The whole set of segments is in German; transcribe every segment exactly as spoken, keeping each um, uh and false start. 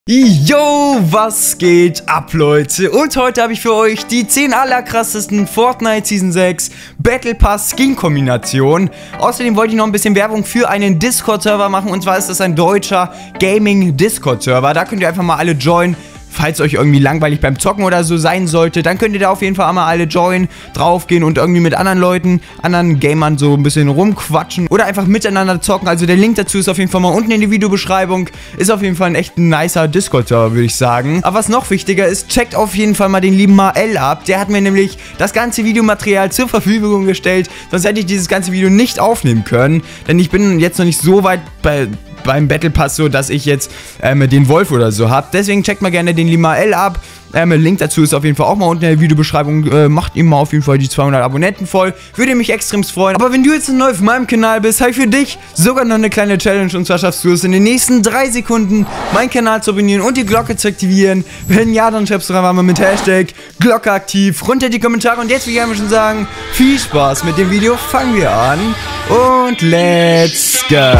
Yo, was geht ab, Leute? Und heute habe ich für euch die zehn allerkrassesten Fortnite Season sechs Battle Pass Skin Kombinationen. Außerdem wollte ich noch ein bisschen Werbung für einen Discord-Server machen. Und zwar ist das ein deutscher Gaming-Discord-Server. Da könnt ihr einfach mal alle joinen. Falls euch irgendwie langweilig beim Zocken oder so sein sollte, dann könnt ihr da auf jeden Fall einmal alle joinen, draufgehen und irgendwie mit anderen Leuten, anderen Gamern so ein bisschen rumquatschen oder einfach miteinander zocken. Also der Link dazu ist auf jeden Fall mal unten in die Videobeschreibung. Ist auf jeden Fall ein echt nicer Discord-Server, würde ich sagen. Aber was noch wichtiger ist, checkt auf jeden Fall mal den lieben Mael ab. Der hat mir nämlich das ganze Videomaterial zur Verfügung gestellt. Sonst hätte ich dieses ganze Video nicht aufnehmen können. Denn ich bin jetzt noch nicht so weit bei... beim Battle Pass so, dass ich jetzt ähm, den Wolf oder so habe. Deswegen checkt mal gerne den Limael ab. Ähm, Link dazu ist auf jeden Fall auch mal unten in der Videobeschreibung. Äh, macht ihm mal auf jeden Fall die zweihundert Abonnenten voll. Würde mich extremst freuen. Aber wenn du jetzt neu auf meinem Kanal bist, habe ich für dich sogar noch eine kleine Challenge. Und zwar schaffst du es in den nächsten drei Sekunden, meinen Kanal zu abonnieren und die Glocke zu aktivieren. Wenn ja, dann schreibst du einfach mal mit Hashtag Glocke aktiv runter die Kommentare. Und jetzt will ich einfach schon sagen, viel Spaß mit dem Video. Fangen wir an. Und let's go.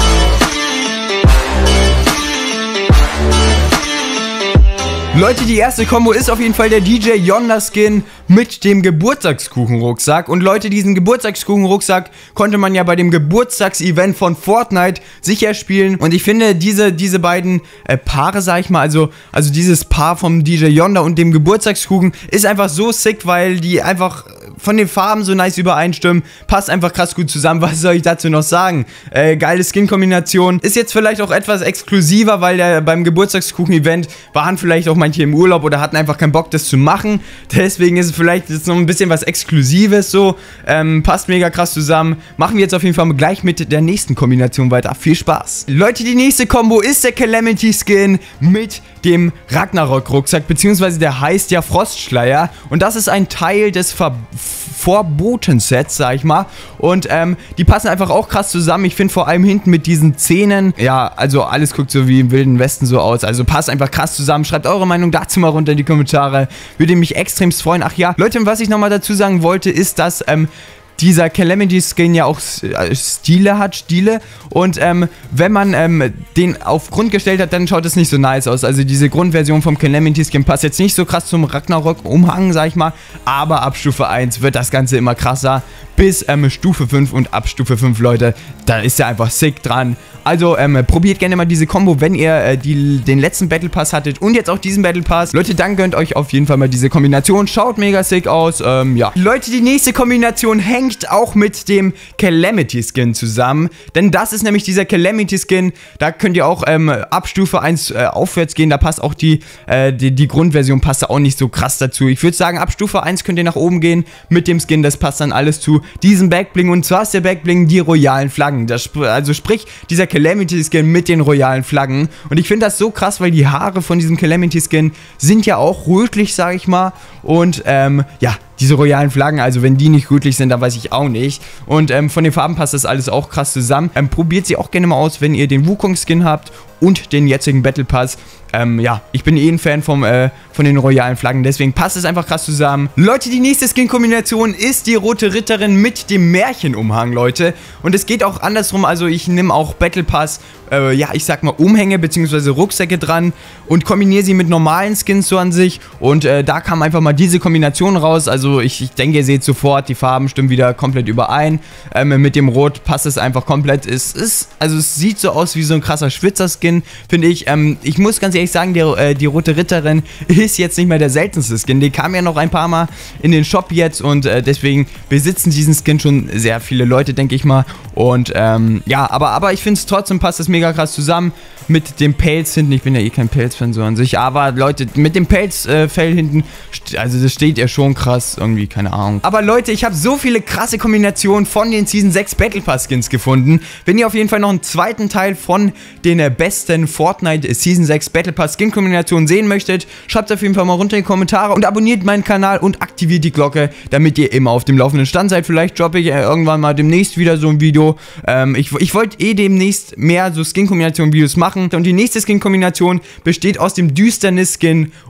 Leute, die erste Kombo ist auf jeden Fall der D J Yonder Skin mit dem Geburtstagskuchenrucksack. Und Leute, diesen Geburtstagskuchenrucksack konnte man ja bei dem Geburtstagsevent von Fortnite sicher spielen. Und ich finde, diese, diese beiden äh, Paare, sag ich mal, also, also dieses Paar vom D J Yonder und dem Geburtstagskuchen ist einfach so sick, weil die einfach von den Farben so nice übereinstimmen. Passt einfach krass gut zusammen. Was soll ich dazu noch sagen? Äh, geile Skin-Kombination. Ist jetzt vielleicht auch etwas exklusiver, weil der beim Geburtstagskuchen-Event waren vielleicht auch manche im Urlaub oder hatten einfach keinen Bock, das zu machen. Deswegen ist es vielleicht jetzt noch ein bisschen was Exklusives so. Ähm, passt mega krass zusammen. Machen wir jetzt auf jeden Fall gleich mit der nächsten Kombination weiter. Viel Spaß. Leute, die nächste Kombo ist der Calamity Skin mit dem Ragnarok-Rucksack, beziehungsweise der heißt ja Frostschleier. Und das ist ein Teil des Ver Vorboten-Sets, sag ich mal. Und ähm, die passen einfach auch krass zusammen. Ich finde vor allem hinten mit diesen Zähnen, ja, also alles guckt so wie im Wilden Westen so aus. Also passt einfach krass zusammen. Schreibt eure Meinung dazu mal runter in die Kommentare. Würde mich extremst freuen. Ach ja, Leute, was ich nochmal dazu sagen wollte, ist, dass ähm, dieser Calamity Skin ja auch Stile hat, Stile. Und ähm, wenn man ähm, den auf Grund gestellt hat, dann schaut es nicht so nice aus. Also diese Grundversion vom Calamity Skin passt jetzt nicht so krass zum Ragnarok-Umhang, sag ich mal. Aber ab Stufe eins wird das Ganze immer krasser. Bis ähm, Stufe fünf und ab Stufe fünf, Leute, da ist ja einfach sick dran. Also ähm, probiert gerne mal diese Kombo, wenn ihr äh, die, den letzten Battle Pass hattet und jetzt auch diesen Battle Pass. Leute, dann gönnt euch auf jeden Fall mal diese Kombination. Schaut mega sick aus. Ähm, ja. Leute, die nächste Kombination hängt auch mit dem Calamity Skin zusammen. Denn das ist nämlich dieser Calamity Skin. Da könnt ihr auch ähm, ab Stufe eins äh, aufwärts gehen. Da passt auch die, äh, die, die Grundversion passt da auch nicht so krass dazu. Ich würde sagen, ab Stufe eins könnt ihr nach oben gehen mit dem Skin. Das passt dann alles zu diesem Backbling. Und zwar ist der Backbling die royalen Flaggen. Das, also sprich, dieser Calamity Skin mit den royalen Flaggen. Und ich finde das so krass, weil die Haare von diesem Calamity Skin sind ja auch rötlich, sage ich mal. Und ähm, ja, diese royalen Flaggen, also wenn die nicht rötlich sind, dann weiß ich auch nicht. Und ähm, von den Farben passt das alles auch krass zusammen. Ähm, probiert sie auch gerne mal aus, wenn ihr den Wukong-Skin habt und den jetzigen Battle Pass. Ähm, ja, ich bin eh ein Fan vom, äh, von den royalen Flaggen, deswegen passt es einfach krass zusammen. Leute, die nächste Skin-Kombination ist die Rote Ritterin mit dem Märchenumhang, Leute. Und es geht auch andersrum, also ich nehme auch Battle Pass, äh, ja, ich sag mal Umhänge bzw. Rucksäcke dran und kombiniere sie mit normalen Skins so an sich. Und äh, da kam einfach mal diese Kombination raus, also ich, ich denke, ihr seht sofort, die Farben stimmen wieder komplett überein. Ähm, mit dem Rot passt es einfach komplett. Es ist, also es sieht so aus wie so ein krasser Schwitzer-Skin, finde ich. Ähm, ich muss ganz ehrlich sagen, der, äh, die Rote Ritterin ist jetzt nicht mehr der seltenste Skin. Die kam ja noch ein paar Mal in den Shop jetzt und äh, deswegen besitzen diesen Skin schon sehr viele Leute, denke ich mal. Und ähm, ja, aber, aber ich finde es trotzdem passt es mega krass zusammen mit dem Pelz hinten. Ich bin ja eh kein Pelz-Fan so an sich, aber Leute, mit dem Pelzfell äh, hinten, also das steht ja schon krass irgendwie, keine Ahnung. Aber Leute, ich habe so viele krasse Kombinationen von den Season sechs Battle Pass Skins gefunden. Wenn ihr auf jeden Fall noch einen zweiten Teil von den äh, besten Fortnite Season sechs Battle Pass Skin Kombinationen sehen möchtet, schreibt auf jeden Fall mal runter in die Kommentare und abonniert meinen Kanal und aktiviert die Glocke, damit ihr immer auf dem laufenden Stand seid. Vielleicht droppe ich äh, irgendwann mal demnächst wieder so ein Video. Ähm, ich ich wollte eh demnächst mehr so Skin Kombination Videos machen. Und die nächste Skin-Kombination besteht aus dem Düsternis-Skin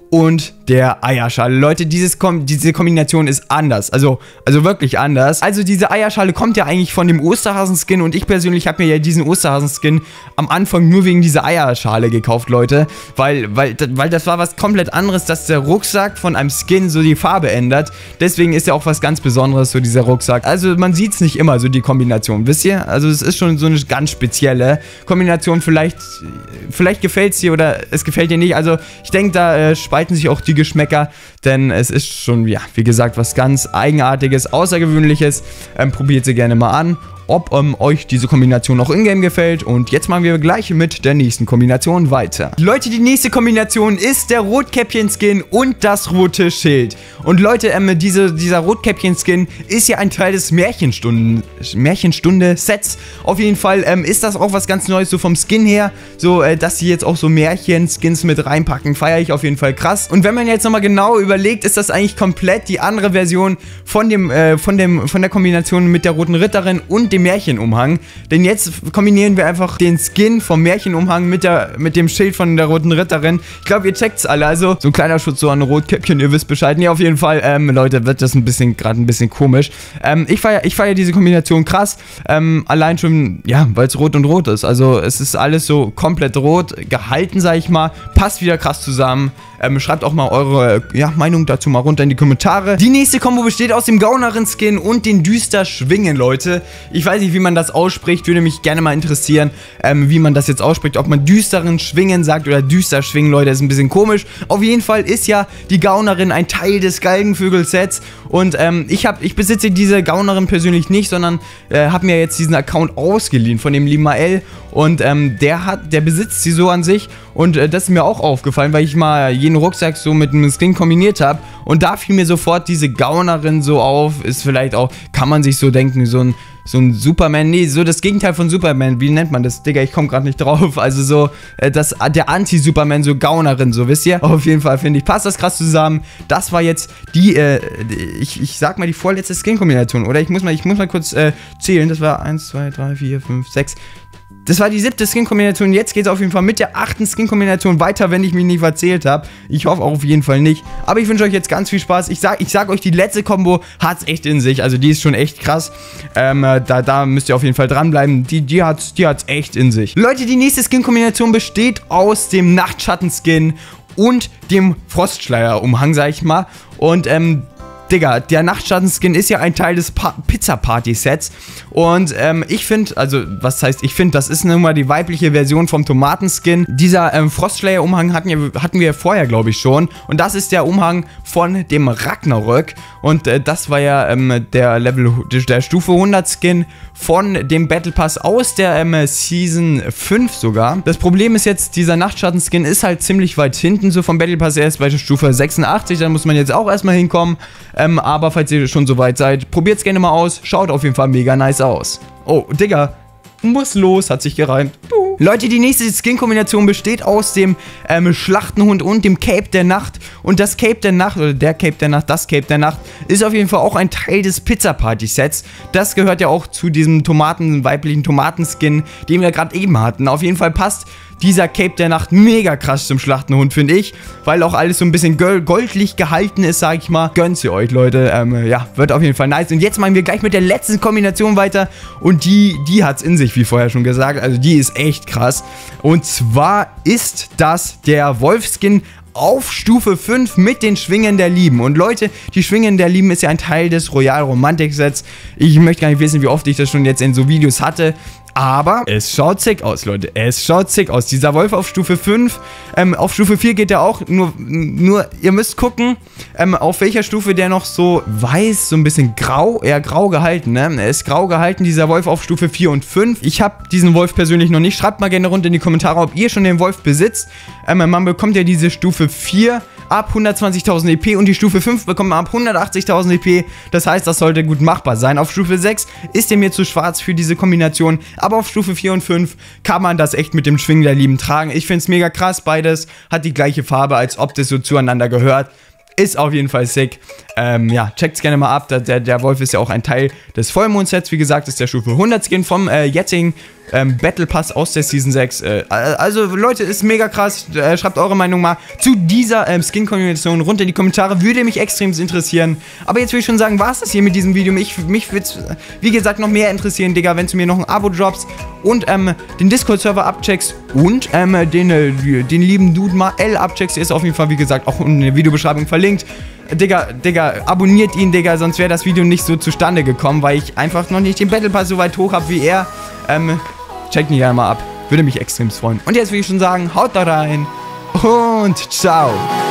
und der Eierschale. Leute, dieses Kom diese Kombination ist anders. Also, also wirklich anders. Also diese Eierschale kommt ja eigentlich von dem Osterhasen-Skin und ich persönlich habe mir ja diesen Osterhasen-Skin am Anfang nur wegen dieser Eierschale gekauft, Leute. Weil, weil, weil das war was komplett anderes, dass der Rucksack von einem Skin so die Farbe ändert. Deswegen ist ja auch was ganz Besonderes, so dieser Rucksack. Also man sieht es nicht immer, so die Kombination, wisst ihr? Also es ist schon so eine ganz spezielle Kombination. Vielleicht, vielleicht gefällt es dir oder es gefällt dir nicht. Also ich denke, da äh, spalten sich auch die Geschmäcker, denn es ist schon, ja, wie gesagt, was ganz Eigenartiges, Außergewöhnliches. Ähm, probiert sie gerne mal an, ob ähm, euch diese Kombination auch in-game gefällt. Und jetzt machen wir gleich mit der nächsten Kombination weiter. Leute, die nächste Kombination ist der Rotkäppchen-Skin und das rote Schild. Und Leute, ähm, diese, dieser Rotkäppchen-Skin ist ja ein Teil des Märchenstunden, Märchenstunde-Sets. Auf jeden Fall ähm, ist das auch was ganz Neues, so vom Skin her. So, äh, dass sie jetzt auch so Märchen-Skins mit reinpacken, feiere ich auf jeden Fall krass. Und wenn man jetzt nochmal genau überlegt, ist das eigentlich komplett die andere Version von dem, äh, von dem, von der Kombination mit der roten Ritterin und dem Märchenumhang. Denn jetzt kombinieren wir einfach den Skin vom Märchenumhang mit, der, mit dem Schild von der roten Ritterin. Ich glaube, ihr checkt es alle. Also so ein kleiner Schutz so an Rotkäppchen, ihr wisst Bescheid. Nee, auf jeden Fall, ähm, Leute, wird das ein bisschen, gerade ein bisschen komisch. Ähm, ich feiere ich feier diese Kombination krass. Ähm, allein schon, ja, weil es rot und rot ist. Also es ist alles so komplett rot gehalten, sag ich mal. Passt wieder krass zusammen. Ähm, schreibt auch mal eure ja, Meinung dazu mal runter in die Kommentare. Die nächste Kombo besteht aus dem Gaunerin-Skin und den Düster Schwingen, Leute. Ich weiß nicht, wie man das ausspricht. Würde mich gerne mal interessieren, ähm, wie man das jetzt ausspricht. Ob man düsteren Schwingen sagt oder düster schwingen, Leute. Ist ein bisschen komisch. Auf jeden Fall ist ja die Gaunerin ein Teil des Galgenvögel-Sets. Und ähm, ich, hab, ich besitze diese Gaunerin persönlich nicht, sondern äh, habe mir jetzt diesen Account ausgeliehen von dem lieben Mael. Und ähm, der hat, der besitzt sie so an sich. Und äh, das ist mir auch aufgefallen, weil ich mal jeden Rucksack so mit einem Skin kombiniert habe. Und da fiel mir sofort diese Gaunerin so auf. Ist vielleicht auch, kann man sich so denken, so ein, so ein Superman. Nee, so das Gegenteil von Superman. Wie nennt man das? Digga, ich komme gerade nicht drauf. Also so, äh, das, der Anti-Superman, so Gaunerin, so wisst ihr? Auf jeden Fall, finde ich, passt das krass zusammen. Das war jetzt die, äh, ich, ich sag mal, die vorletzte Skin-Kombination. Oder ich muss mal, ich muss mal kurz äh, zählen. Das war eins, zwei, drei, vier, fünf, sechs. Das war die siebte Skin-Kombination. Jetzt geht es auf jeden Fall mit der achten Skin-Kombination weiter, wenn ich mich nicht verzählt habe. Ich hoffe auch auf jeden Fall nicht. Aber ich wünsche euch jetzt ganz viel Spaß. Ich sag, ich sag euch, die letzte Kombo hat es echt in sich. Also die ist schon echt krass. Ähm, da, da müsst ihr auf jeden Fall dranbleiben. Die, die hat es die hat's echt in sich. Leute, die nächste Skin-Kombination besteht aus dem Nachtschatten-Skin und dem Frostschleier-Umhang, sag ich mal. Und, ähm... Digga, der Nachtschatten-Skin ist ja ein Teil des Pizza-Party-Sets. Und ähm, ich finde, also, was heißt, ich finde, das ist nun mal die weibliche Version vom Tomatenskin. Dieser ähm, Frostschleier-Umhang hatten, ja, hatten wir vorher, glaube ich, schon. Und das ist der Umhang von dem Ragnarök. Und äh, das war ja ähm, der Level, der Stufe hundert Skin von dem Battle Pass aus der ähm, Season fünf sogar. Das Problem ist jetzt, dieser Nachtschatten-Skin ist halt ziemlich weit hinten, so vom Battle Pass. Er ist bei der Stufe sechsundachtzig, da muss man jetzt auch erstmal hinkommen. Ähm, aber falls ihr schon soweit seid, probiert es gerne mal aus. Schaut auf jeden Fall mega nice aus. Oh, Digga. Muss los, hat sich gereimt. Buh. Leute, die nächste Skin-Kombination besteht aus dem ähm, Schlachtenhund und dem Cape der Nacht. Und das Cape der Nacht, oder der Cape der Nacht, das Cape der Nacht, ist auf jeden Fall auch ein Teil des Pizza-Party-Sets. Das gehört ja auch zu diesem Tomaten, weiblichen Tomatenskin, den wir gerade eben hatten. Auf jeden Fall passt dieser Cape der Nacht mega krass zum Schlachtenhund, finde ich. Weil auch alles so ein bisschen goldlich gehalten ist, sag ich mal. Gönnt ihr euch, Leute. Ähm, ja, wird auf jeden Fall nice. Und jetzt machen wir gleich mit der letzten Kombination weiter. Und die, die hat's in sich, wie vorher schon gesagt. Also die ist echt krass. Und zwar ist das der Wolfskin auf Stufe fünf mit den Schwingen der Lieben. Und Leute, die Schwingen der Lieben ist ja ein Teil des Royal Romantic Sets. Ich möchte gar nicht wissen, wie oft ich das schon jetzt in so Videos hatte. Aber es schaut sick aus, Leute. Es schaut sick aus. Dieser Wolf auf Stufe fünf. Ähm, auf Stufe vier geht der auch. Nur, nur ihr müsst gucken, ähm, auf welcher Stufe der noch so weiß, so ein bisschen grau, eher grau gehalten, ne? Er ist grau gehalten, dieser Wolf auf Stufe vier und fünf. Ich habe diesen Wolf persönlich noch nicht. Schreibt mal gerne runter in die Kommentare, ob ihr schon den Wolf besitzt. Ähm, man bekommt ja diese Stufe vier ab hundertzwanzigtausend E P und die Stufe fünf bekommt man ab hundertachtzigtausend E P. Das heißt, das sollte gut machbar sein. Auf Stufe sechs ist der mir zu schwarz für diese Kombination, aber auf Stufe vier und fünf kann man das echt mit dem Schwingen der Lieben tragen. Ich finde es mega krass, beides hat die gleiche Farbe, als ob das so zueinander gehört. Ist auf jeden Fall sick. Ähm, ja, checkt's gerne mal ab. Der, der Wolf ist ja auch ein Teil des Vollmond-Sets. Wie gesagt, ist der Stufe hundert Skin vom äh, jetzigen ähm, Battle Pass aus der Season sechs. Äh, also Leute, ist mega krass. Äh, schreibt eure Meinung mal zu dieser ähm, Skin-Kombination runter in die Kommentare. Würde mich extrem interessieren. Aber jetzt würde ich schon sagen, war es das hier mit diesem Video. Ich, mich würde es, wie gesagt, noch mehr interessieren, Digga, wenn du mir noch ein Abo droppst und ähm, den Discord-Server abcheckst und ähm, den, äh, den lieben Dude mal L abcheckst. Der ist auf jeden Fall, wie gesagt, auch in der Videobeschreibung verlinkt. Digga, Digga, abonniert ihn, Digga, sonst wäre das Video nicht so zustande gekommen, weil ich einfach noch nicht den Battle Pass so weit hoch habe wie er. Ähm, checkt ihn gerne mal ab. Würde mich extrem freuen. Und jetzt würde ich schon sagen, haut da rein und ciao.